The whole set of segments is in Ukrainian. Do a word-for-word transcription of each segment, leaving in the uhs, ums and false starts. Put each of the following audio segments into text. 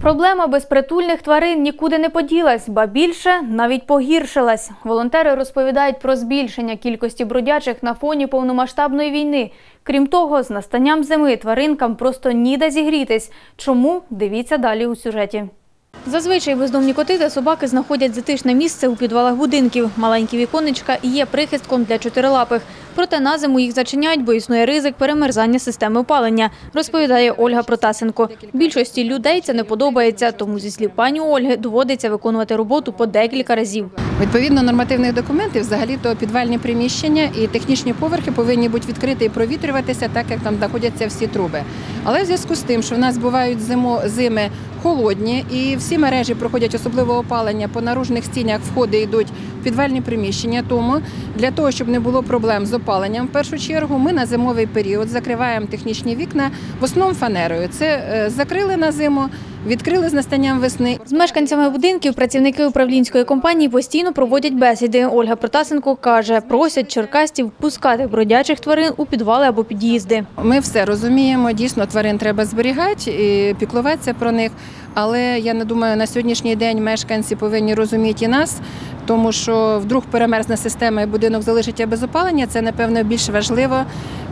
Проблема безпритульних тварин нікуди не поділась, ба більше навіть погіршилась. Волонтери розповідають про збільшення кількості бродячих на фоні повномасштабної війни. Крім того, з настанням зими тваринкам просто ніде зігрітись. Чому? Дивіться далі у сюжеті. Зазвичай бездомні коти та собаки знаходять затишне місце у підвалах будинків. Маленькі віконечка і є прихистком для чотирилапих. Проте на зиму їх зачиняють, бо існує ризик перемерзання системи опалення, розповідає Ольга Протасенко. Більшості людей це не подобається, тому, зі слів пані Ольги, доводиться виконувати роботу по декілька разів. Відповідно нормативних документів, взагалі-то підвальні приміщення і технічні поверхи повинні бути відкриті і провітрюватися, так як там знаходяться всі труби. Але в зв'язку з тим, що в нас бувають зимо, зими холодні і всі мережі проходять особливе опалення, по наружних стінах входи йдуть в підвальні приміщення, тому для того, щоб не було проблем з опаленням, в першу чергу ми на зимовий період закриваємо технічні вікна, в основному фанерою. Це закрили на зиму, відкрили з настанням весни. З мешканцями будинків працівники управлінської компанії постійно проводять бесіди. Ольга Протасенко каже, просять черкасців пускати бродячих тварин у підвали або під'їзди. Ми все розуміємо, дійсно тварин треба зберігати і піклуватися про них. Але я не думаю, на сьогоднішній день мешканці повинні розуміти і нас, тому що вдруг перемерзне система і будинок залишиться без опалення, це, напевно, більш важливо,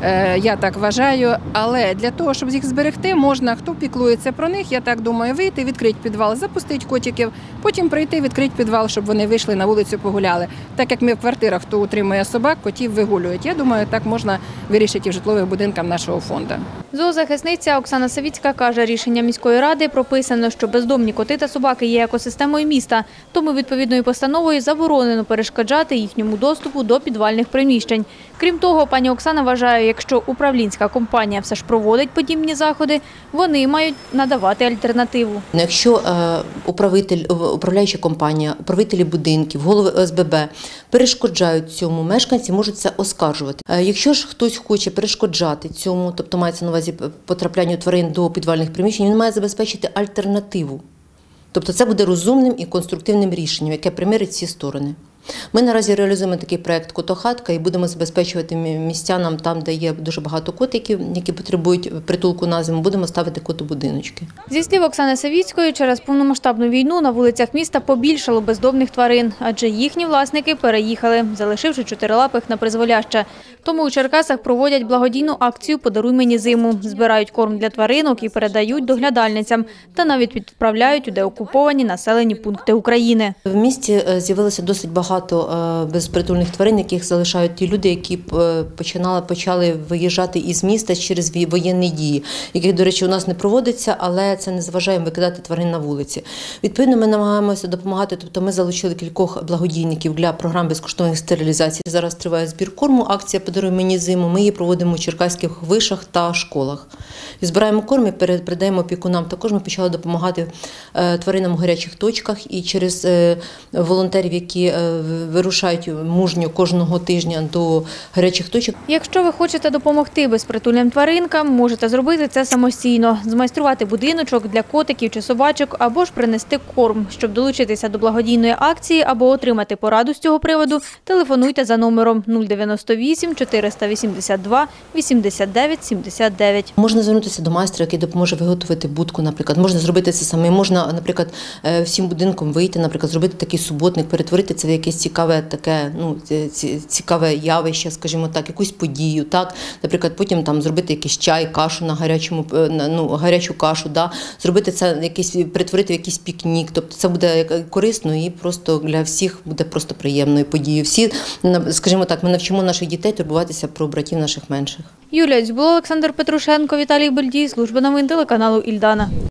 я так вважаю. Але для того, щоб їх зберегти, можна, хто піклується про них, я так думаю, вийти, відкрити підвал, запустити котиків, потім прийти, відкрити підвал, щоб вони вийшли на вулицю, погуляли. Так як ми в квартирах, хто утримує собак, котів вигулюють. Я думаю, так можна вирішити і в житлових будинках нашого фонду. Зоозахисниця Оксана Савіцька каже, рішення міської ради прописано, що бездомні коти та собаки є екосистемою міста, тому відповідною постановою заборонено перешкоджати їхньому доступу до підвальних приміщень. Крім того, пані Оксана вважає, якщо управлінська компанія все ж проводить подібні заходи, вони мають надавати альтернативу. Якщо е, управитель, управляюча компанія, управителі будинків, голови О С Б Б перешкоджають цьому, мешканці можуть це оскаржувати. Е, якщо ж хтось хоче перешкоджати цьому, тобто мається на увазі потраплянню тварин до підвальних приміщень, він має забезпечити альтернативу. Тобто це буде розумним і конструктивним рішенням, яке примирить всі сторони. Ми наразі реалізуємо такий проєкт «Котохатка» і будемо забезпечувати містянам там, де є дуже багато котиків, які потребують притулку на зиму, будемо ставити котобудиночки. Зі слів Оксани Савіцької, через повномасштабну війну на вулицях міста побільшало бездомних тварин, адже їхні власники переїхали, залишивши чотирилапих на призволяще. Тому у Черкасах проводять благодійну акцію «Подаруй мені зиму». Збирають корм для тваринок і передають доглядальницям, та навіть відправляють у деокуповані населені пункти України. В місті з'явилося досить багато Багато безпритульних тварин, яких залишають ті люди, які починали, почали виїжджати із міста через воєнні дії, яких, до речі, у нас не проводиться, але це не заважає викидати тварин на вулиці. Відповідно, ми намагаємося допомагати, тобто ми залучили кількох благодійників для програм безкоштовних стерилізацій. Зараз триває збір корму, акція «Подаруй мені зиму». Ми її проводимо у черкаських вишах та школах. І збираємо корм і передаємо опікунам. Також ми почали допомагати тваринам у гарячих точках і через волонтерів, які вирушають мужньо кожного тижня до гарячих точок. Якщо ви хочете допомогти безпритульним тваринкам, можете зробити це самостійно. Змайструвати будиночок для котиків чи собачок або ж принести корм. Щоб долучитися до благодійної акції або отримати пораду з цього приводу, телефонуйте за номером нуль дев'яносто вісім чотириста вісімдесят два вісімдесят дев'ять сімдесят дев'ять. Можна звернутися до майстра, який допоможе виготовити будку, наприклад. Можна зробити це саме. Можна, наприклад, всім будинком вийти, наприклад, зробити такий суботник, перетворити це в якесь цікаве таке, ну, цікаве явище, скажімо так, якусь подію, так, наприклад, потім там зробити якийсь чай, кашу на гарячому, ну, гарячу кашу, да, зробити це якийсь, перетворити в якийсь пікнік, тобто це буде корисно і просто для всіх буде просто приємною подією. Всі, скажімо так, ми навчимо наших дітей турбуватися про братів наших менших. Юлія Дзюбло, Олександр Петрушенко, Віталій Бельдій, служба новин телеканалу Ільдана.